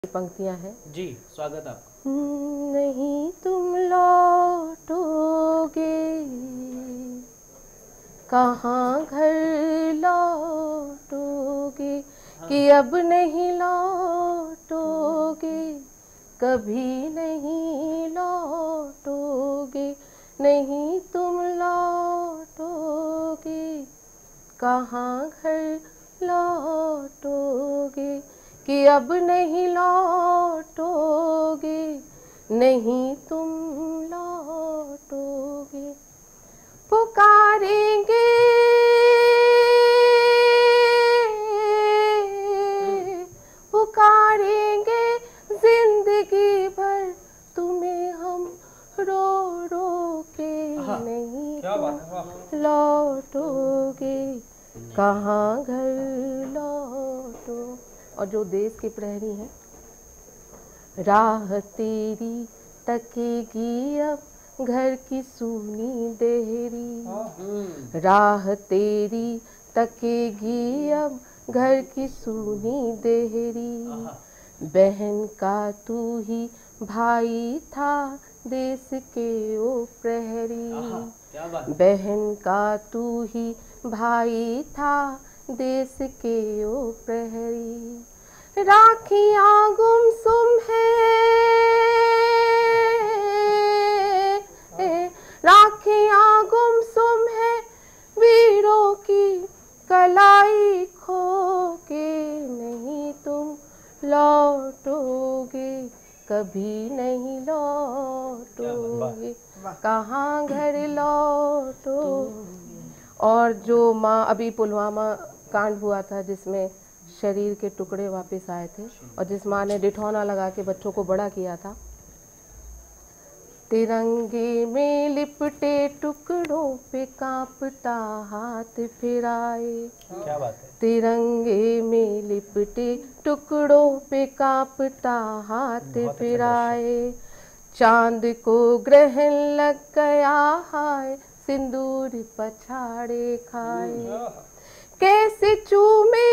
पंक्तियां हैं। जी, स्वागत आपका। नहीं तुम लौटोगे, कहाँ घर लौटोगे, कि अब नहीं लौटोगे, कभी नहीं लौटोगे, नहीं तुम लौटोगे, कहाँ घर लौटोगे, कि अब नहीं लौटोगे, नहीं तुम लौटोगे। पुकारेंगे पुकारेंगे जिंदगी भर तुम्हें हम, रो रो के नहीं तुम लौटोगे, कहाँ घर लौटो। और जो देश के प्रहरी हैं, राह तेरी तकेगी अब घर की सूनी देहरी, राह तेरी तकेगी अब घर की सूनी देहरी, बहन का तू ही भाई था देश के ओ प्रहरी, बहन का तू ही भाई था देश के ओ प्रहरी, राखियाँ गुमसुम है, राखियाँ गुमसुम है, वीरों की कलाई खो के नहीं तुम लौटोगे, कभी नहीं लौटोगे, कहाँ घर लौटोगे। और जो माँ अभी पुलवामा कांड हुआ था जिसमें शरीर के टुकड़े वापस आए थे और जिस माँ ने डिठौना लगा के बच्चों को बड़ा किया था, तिरंगे में लिपटे टुकड़ों पे कांपता हाथ फिराए, क्या बात है। तिरंगे में लिपटे टुकड़ों पे कांपता हाथ फिराए, चांद को ग्रहण लग गया हाय, सिंदूर पछाड़े खाए, कैसे चूमे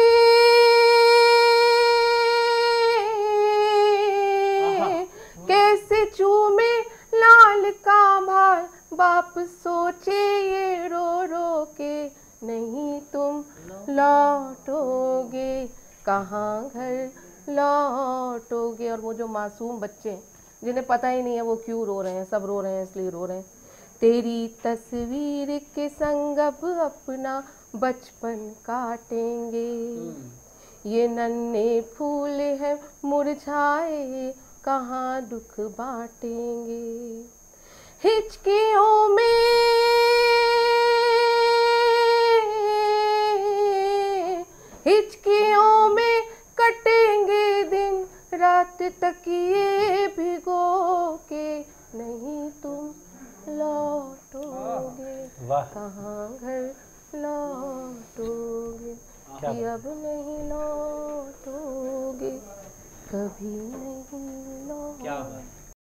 कैसे चूमे लाल का भार, बाप सोचे ये रो रो के नहीं तुम लौटोगे, कहाँ घर लौटोगे। और वो जो मासूम बच्चे जिन्हें पता ही नहीं है वो क्यों रो रहे हैं, सब रो रहे हैं इसलिए रो रहे हैं, तेरी तस्वीर के संग अब अपना बचपन काटेंगे, ये नन्हे फूल है मुरझाए, कहाँ दुख बांटेंगे, हिचकियों में हिचकियों में कटेंगे दिन रात, तकिए भिगो के नहीं तुम लौटोगे, कहाँ घर लौटोगे, कि अब नहीं लौटोगे, कभी नहीं